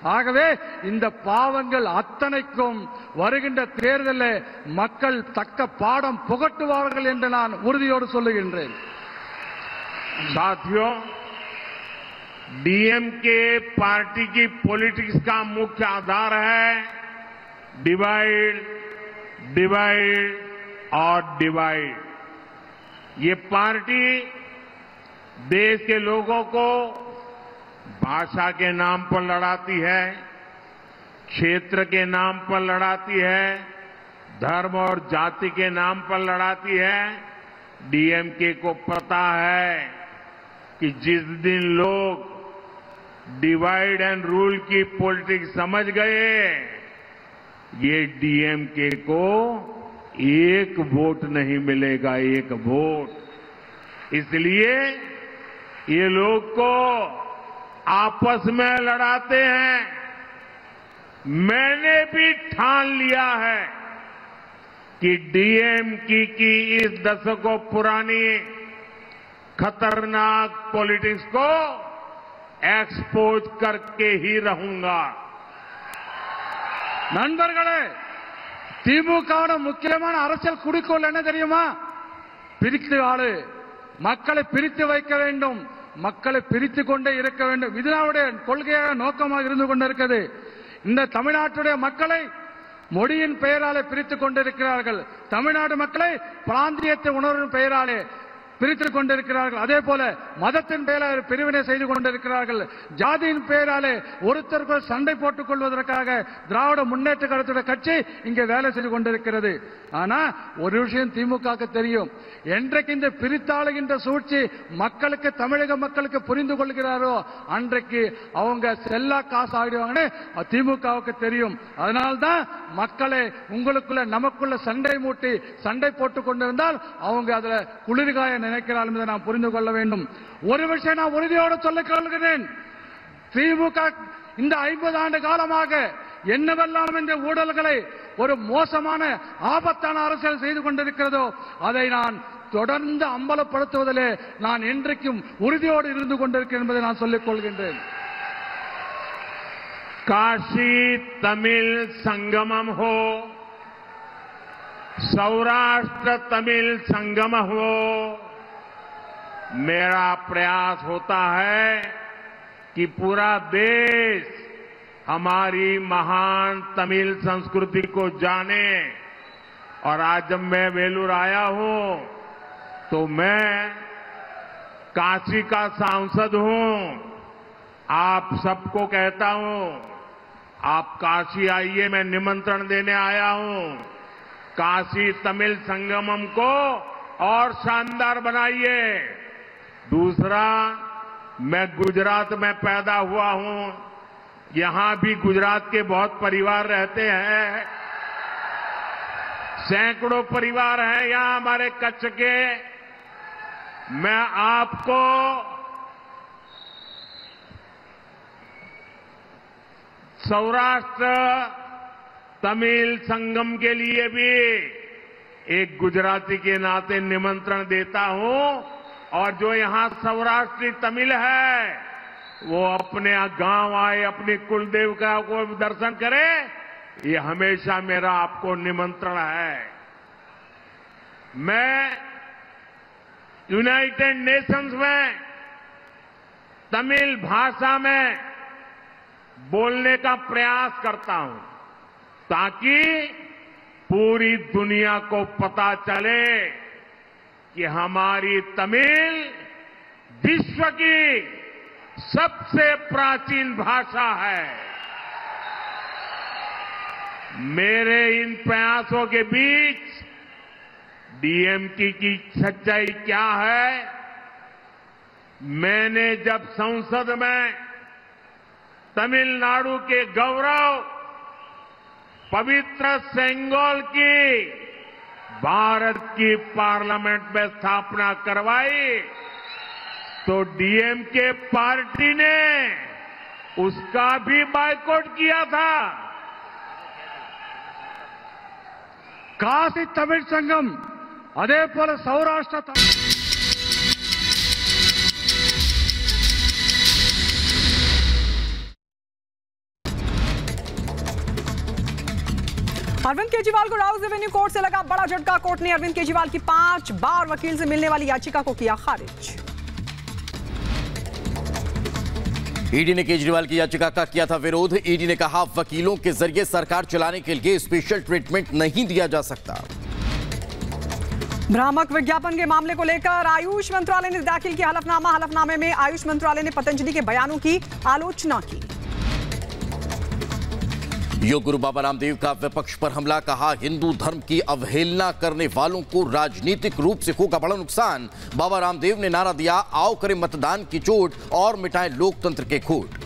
ஆகவே இந்த பாவங்கள் அத்தனைக்கும் வருகின்ற தேர்தலில் மக்கள் தக்க பாடம் புகட்டுவார்கள் என்று நான் உறுதியோடு சொல்லுகின்றேன். साथियों, डीएमके पार्टी की पॉलिटिक्स का मुख्य आधार है डिवाइड, डिवाइड और डिवाइड। ये पार्टी देश के लोगों को भाषा के नाम पर लड़ाती है, क्षेत्र के नाम पर लड़ाती है, धर्म और जाति के नाम पर लड़ाती है। डीएमके को पता है कि जिस दिन लोग डिवाइड एंड रूल की पॉलिटिक्स समझ गए, ये डीएमके को एक वोट नहीं मिलेगा, एक वोट। इसलिए ये लोग को आपस में लड़ाते हैं। मैंने भी ठान लिया है कि डीएमके की इस दशकों पुरानी खतरनाक पॉलिटिक्स को एक्सपोज करके ही रहूंगा। நண்பர்களே, திமுகவோட முக்கியமான அரசியல் குறிக்கோள் என்ன தெரியுமா? பிரித்து ஆளு, மக்களை பிரித்து வைக்க வேண்டும், மக்களை பிரித்துக் கொண்டே இருக்க வேண்டும். இது அவருடைய கொள்கையாக நோக்கமாக இருந்து கொண்டிருக்கிறது. இந்த தமிழ்நாட்டுடைய மக்களை மொழியின் பெயராலே பிரித்துக் கொண்டிருக்கிறார்கள். தமிழ்நாடு மக்களை பிராந்தியத்தை உணர்வின் பெயராலே பிரித்துக் கொண்டிருக்கிறார்கள். அதே போல மதத்தின் பெயரால் பிரிவினை செய்து கொண்டிருக்கிறார்கள். ஜாதியின் பெயராலே ஒருத்தருக்குள் சண்டை போட்டுக் கொள்வதற்காக திராவிட முன்னேற்ற கழகத்துடைய கட்சி இங்கே வேலை செய்து கொண்டிருக்கிறது. ஆனா ஒரு விஷயம் திமுக தெரியும், என்றைக்கு இந்த பிரித்தாளுகின்ற சூழ்ச்சி மக்களுக்கு, தமிழக மக்களுக்கு புரிந்து கொள்கிறாரோ அன்றைக்கு அவங்க செல்லா காசு ஆகிடுவாங்கன்னு திமுகவுக்கு தெரியும். அதனால்தான் மக்களை உங்களுக்குள்ள நமக்குள்ள சண்டை மூட்டி சண்டை போட்டுக் கொண்டிருந்தால் அவங்க அதுல குளிர்காய நினைக்கிறார் என்பதை நாம் புரிந்து கொள்ள வேண்டும். ஒரு விஷயம் நான் உறுதியோடு சொல்லிக் கொள்கிறேன், திமுக இந்த 50 ஆண்டு காலமாக என்னவெல்லாம் இந்த ஊழல்களை ஒரு மோசமான ஆபத்தான அரசியல் செய்து கொண்டிருக்கிறதோ அதை நான் தொடர்ந்து அம்பலப்படுத்துவதிலே நான் என்றைக்கும் உறுதியோடு இருந்து கொண்டிருக்கிறேன் என்பதை நான் சொல்லிக் கொள்கின்றேன். काशी तमिल संगमम हो, सौराष्ट्र तमिल संगम हो, मेरा प्रयास होता है कि पूरा देश हमारी महान तमिल संस्कृति को जाने। और आज जब मैं वेलूर आया हूं तो मैं काशी का सांसद हूं। आप सबको कहता हूं, आप काशी आइए, मैं निमंत्रण देने आया हूं। काशी तमिल संगमम को और शानदार बनाइए। दूसरा, मैं गुजरात में पैदा हुआ हूं, यहां भी गुजरात के बहुत परिवार रहते हैं, सैकड़ों परिवार हैं यहां हमारे कच्छ के। मैं आपको सौराष्ट्र तमिल संगम के लिए भी एक गुजराती के नाते निमंत्रण देता हूं। और जो यहां सौराष्ट्री तमिल है वो अपने गांव आए, अपनी कुलदेवता को दर्शन करे, ये हमेशा मेरा आपको निमंत्रण है। मैं यूनाइटेड नेशंस में तमिल भाषा में बोलने का प्रयास करता हूं ताकि पूरी दुनिया को पता चले कि हमारी तमिल विश्व की सबसे प्राचीन भाषा है। मेरे इन प्रयासों के बीच डीएमके की सच्चाई क्या है? मैंने जब संसद में तमिलनाडु के गौरव पवित्र सेंगोल की भारत की पार्लियामेंट में स्थापना करवाई तो डीएमके पार्टी ने उसका भी बायकॉट किया था। காசி தமிழ் சங்கம், அதே போல சௌராஷ்டிர अरविंद केजरीवाल को राउस एवेन्यू कोर्ट से लगा बड़ा झटका। कोर्ट ने अरविंद केजरीवाल की 5 बार वकील से मिलने वाली याचिका को किया खारिज। ईडी ने केजरीवाल की याचिका का किया था विरोध। ईडी ने कहा वकीलों के जरिए सरकार चलाने के लिए स्पेशल ट्रीटमेंट नहीं दिया जा सकता। भ्रामक विज्ञापन के मामले को लेकर आयुष मंत्रालय ने दाखिल किया हलफनामा। हलफनामे में आयुष मंत्रालय ने पतंजलि के बयानों की आलोचना की। योग गुरु बाबा रामदेव का विपक्ष पर हमला। कहा हिंदू धर्म की अवहेलना करने वालों को राजनीतिक रूप से होगा बड़ा नुकसान। बाबा रामदेव ने नारा दिया, आओ करें मतदान की चोट और मिटाएं लोकतंत्र के खोट।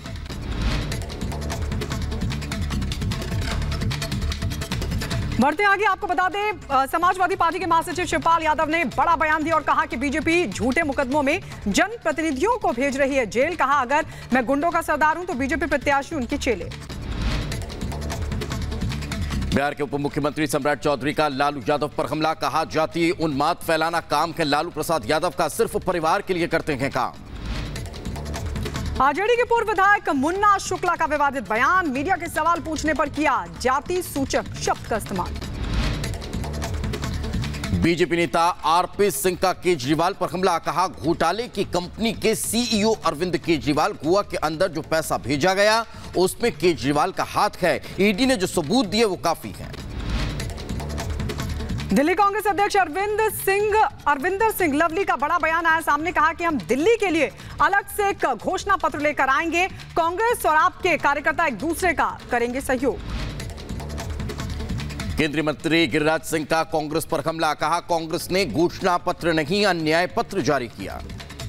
बढ़ते आगे, आपको बता दें समाजवादी पार्टी के महासचिव शिवपाल यादव ने बड़ा बयान दिया और कहा कि बीजेपी झूठे मुकदमों में जनप्रतिनिधियों को भेज रही है जेल। कहा अगर मैं गुंडों का सरदार हूं तो बीजेपी प्रत्याशी उनके चेले। बिहार के उप मुख्यमंत्री सम्राट चौधरी का लालू यादव पर हमला। कहा जातीय उन्माद फैलाना काम है लालू प्रसाद यादव का, सिर्फ परिवार के लिए करते हैं काम। आरजेडी के पूर्व विधायक मुन्ना शुक्ला का विवादित बयान। मीडिया के सवाल पूछने पर किया जाति सूचक शब्द का इस्तेमाल। बीजेपी नेता आरपी सिंह का केजरीवाल पर हमला। कहा घोटाले की कंपनी के सीईओ अरविंद केजरीवाल, गोवा के अंदर जो पैसा भेजा गया उसमें केजरीवाल का हाथ है। ईडी ने जो सबूत दिए वो काफी है। दिल्ली कांग्रेस अध्यक्ष अरविंदर सिंह लवली का बड़ा बयान आया सामने। कहा कि हम दिल्ली के लिए अलग से एक घोषणा पत्र लेकर आएंगे। कांग्रेस और आपके कार्यकर्ता एक दूसरे का करेंगे सहयोग। केंद्रीय मंत्री गिरिराज सिंह का कांग्रेस पर हमला। कहा कांग्रेस ने घोषणा पत्र नहीं अन्याय पत्र जारी किया।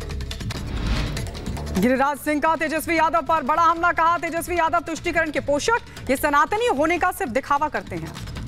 गिरिराज सिंह का तेजस्वी यादव पर बड़ा हमला। कहा तेजस्वी यादव तुष्टीकरण के पोषक, ये सनातनी होने का सिर्फ दिखावा करते हैं।